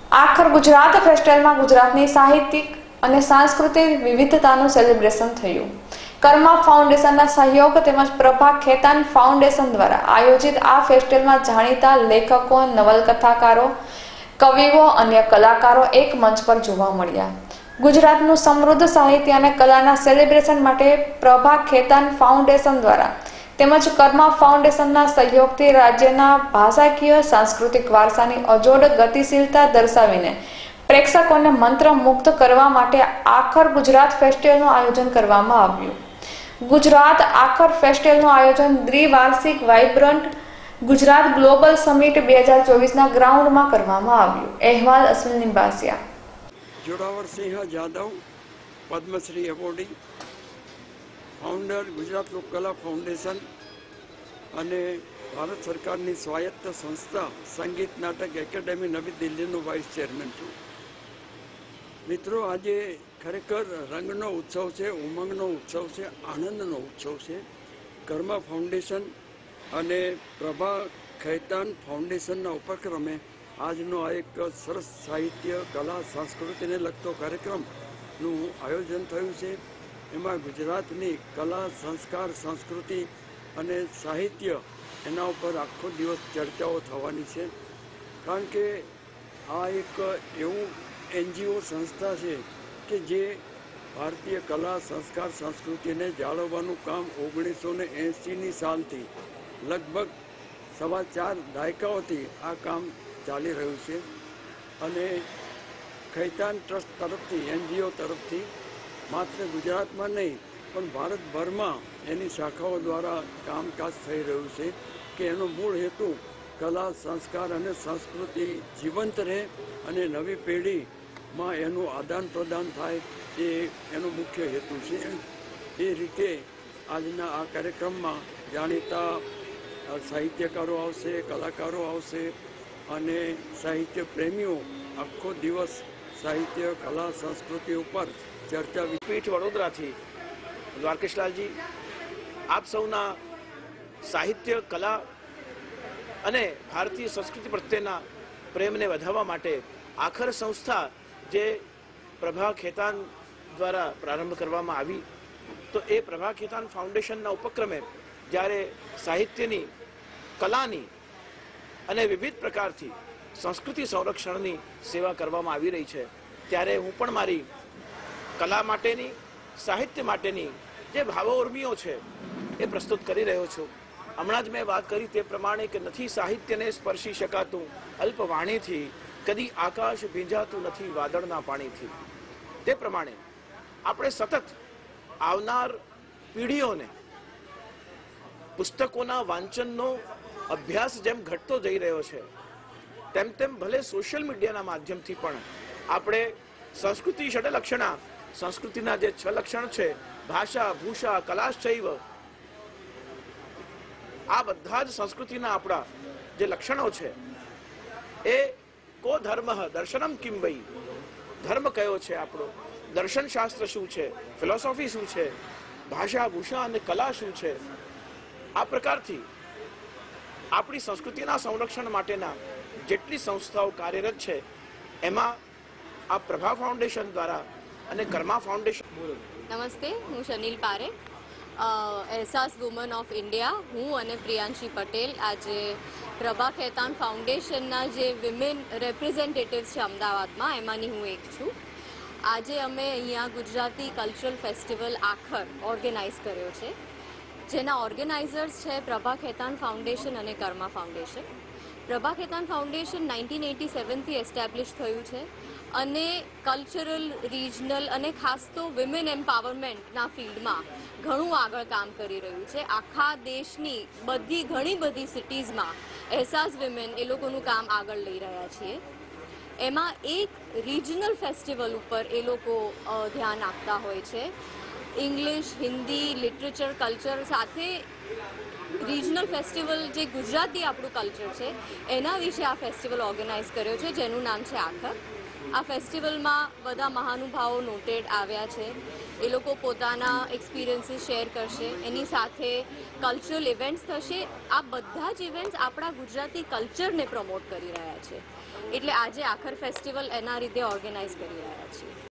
આખર ગુજરાત ફેસ્ટિવલમાં ગુજરાતની સાહિત્યિક અને સાંસ્કૃતિક વિવિધતાનું સેલિબ્રેશન થયું. કર્મા ફાઉન્ડેશનના સહયોગ તેમજ પ્રભા ખેતાન ફાઉન્ડેશન દ્વારા આયોજિત આ ફેસ્ટિવલમાં જાણીતા લેખકો, નવલકથાકારો, કવિઓ, અન્ય કલાકારો એક મંચ પર જોવા મળ્યા. ગુજરાતનું સમૃદ્ધ સાહિત્ય અને કલાના સેલિબ્રેશન માટે પ્રભા ખેતાન ફાઉન્ડેશન દ્વારા તેમજ કર્મા ફાઉન્ડેશનના સહયોગથી રાજ્યના ભાષાકીય સાંસ્કૃતિક વારસાની અજોડ ગતિશીલતા દર્શાવીને પ્રેક્ષકોને મંત્રમુગ્ધ કરવા માટે આખર ગુજરાત ફેસ્ટિવલનું આયોજન કરવામાં આવ્યું. ગુજરાત આખર ફેસ્ટિવલનું આયોજન દ્વિવાર્ષિક વાઇબ્રન્ટ ગુજરાત ગ્લોબલ સમિટ 2024ના ગ્રાઉન્ડમાં કરવામાં આવ્યું. અહેવાલ Asal Nibasiya. Zoravarsinh Jadav, Padma Shri awardee, founder Gujarat Lokkala foundation અને ભારત સરકારની સ્વાયત્ત સંસ્થા સંગીત નાટક એકેડેમી નવી દિલ્હીનો વાઇસ ચેરમેન છું. મિત્રો, આજે ખરેખર રંગનો ઉત્સવ છે, ઉમંગનો ઉત્સવ છે, આનંદનો ઉત્સવ છે. કર્મા ફાઉન્ડેશન અને પ્રભા ખૈતાન ફાઉન્ડેશનના ઉપક્રમે આજનો આ એક સરસ સાહિત્ય, કલા, સંસ્કૃતિને લગતો કાર્યક્રમનું આયોજન થયું છે. એમાં ગુજરાતની કલા, સંસ્કાર, સંસ્કૃતિ અને સાહિત્ય એના ઉપર આખો દિવસ ચર્ચાઓ થવાની છે. કારણ કે આ એક એવું NGO સંસ્થા છે કે જે ભારતીય કલા, સંસ્કાર, સંસ્કૃતિને જાળવવાનું કામ 1980ની સાલથી લગભગ 4.25 દાયકાઓથી આ કામ ચાલી રહ્યું છે. અને ખૈતાન ટ્રસ્ટ તરફથી, NGO તરફથી માત્ર ગુજરાતમાં નહીં પણ ભારતભરમાં એની શાખાઓ દ્વારા કામકાજ થઈ રહ્યું છે કે એનો મૂળ હેતુ કલા, સંસ્કાર અને સંસ્કૃતિ જીવંત રહે અને નવી પેઢીમાં એનું આદાન પ્રદાન થાય, એ એનો મુખ્ય હેતુ છે. એ રીતે આજના આ કાર્યક્રમમાં જાણીતા સાહિત્યકારો આવશે, કલાકારો આવશે અને સાહિત્ય પ્રેમીઓ આખો દિવસ સાહિત્ય, કલા, સંસ્કૃતિ ઉપર ચર્ચા. પીઠ વડોદરાથી દ્વારકેશલાલજી, આપ સૌના સાહિત્ય, કલા અને ભારતીય સંસ્કૃતિ પ્રત્યેના પ્રેમને વધારવા માટે આખર સંસ્થા જે પ્રભા ખેતાન દ્વારા પ્રારંભ કરવામાં આવી, તો એ પ્રભા ખેતાન ફાઉન્ડેશનના ઉપક્રમે જ્યારે સાહિત્યની, કલાની અને વિવિધ પ્રકારથી સંસ્કૃતિ સંરક્ષણની સેવા કરવામાં આવી રહી છે, ત્યારે હું પણ મારી કલા માટેની, સાહિત્ય માટેની જે ભાવો ઉર્મિઓ છે એ પ્રસ્તુત કરી રહ્યો છું. હમણાં જ મેં વાત કરી તે પ્રમાણે કે નથી સાહિત્યને સ્પર્શી શકાતું અલ્પવાણીથી, કદી આકાશ ભીંજાતું નથી વાદળના પાણીથી. તે પ્રમાણે આપણે સતત આવનાર પેઢીઓને પુસ્તકોના વાંચનનો અભ્યાસ જેમ ઘટતો જઈ રહ્યો છે, તેમ તેમ ભલે સોશિયલ મીડિયાના માધ્યમથી પણ આપણે સંસ્કૃતિ ષડલક્ષણા, સંસ્કૃતિના જે 6 લક્ષણ છે, ભાષા, ભૂષા, કલાશ્ચૈવ, આ બધા જ સંસ્કૃતિના આપણા જે લક્ષણો છે એ કો ધર્મ દર્શનમ કિમ વૈ, ધર્મ કયો છે આપણો, દર્શન શાસ્ત્ર શું છે, ફિલોસોફી શું છે, ભાષા, ભૂષા અને કલા શું છે. આ પ્રકારથી આપણી સંસ્કૃતિના સંરક્ષણ માટેના જેટલી સંસ્થાઓ કાર્યરત છે એમાં આ પ્રભા ફાઉન્ડેશન દ્વારા અને કર્મા ફાઉન્ડેશન. નમસ્તે, હું Shanil Parekh, Ehsaas woman of India. હું અને પ્રિયાંશી પટેલ આજે પ્રભા ખેતાન ફાઉન્ડેશનના જે વિમેન રેપ્રેઝેન્ટેટિવ્સ છે અમદાવાદમાં, એમાંની હું એક છું. આજે અમે અહીંયા Gujarati cultural festival Aakhar organise કર્યો છે, જેના ઓર્ગેનાઇઝર્સ છે પ્રભા ખેતાન ફાઉન્ડેશન અને કર્મા ફાઉન્ડેશન. પ્રભા ખેતાન ફાઉન્ડેશન 1987થી એસ્ટાબ્લિશ થયું છે અને કલ્ચરલ, રિજનલ અને ખાસ તો વિમેન એમ્પાવરમેન્ટના ફિલ્ડમાં ઘણું આગળ કામ કરી રહ્યું છે. આખા દેશની ઘણી બધી સિટીઝમાં એહસાસ વિમેન એ લોકોનું કામ આગળ લઈ રહ્યા છીએ. એમાં એક રિજનલ ફેસ્ટિવલ ઉપર એ લોકો ધ્યાન આપતા હોય છે. ઇંગ્લિશ, હિન્દી, લિટરેચર, કલ્ચર સાથે રિજનલ ફેસ્ટિવલ જે ગુજરાતી આપણું કલ્ચર છે એના વિશે આ ફેસ્ટિવલ ઓર્ગેનાઇઝ કર્યો છે, જેનું નામ છે આખર. આ ફેસ્ટિવલમાં બધા મહાનુભાવો નોટેડ આવ્યા છે. એ લોકો પોતાના એક્સપિરિયન્સીસ શેર કરશે, એની સાથે કલ્ચરલ ઇવેન્ટ્સ થશે. આ બધા જ ઇવેન્ટ્સ આપણા ગુજરાતી કલ્ચરને પ્રમોટ કરી રહ્યા છે. એટલે આજે આખર ફેસ્ટિવલ એના રીતે ઓર્ગેનાઇઝ કરી રહ્યા છીએ.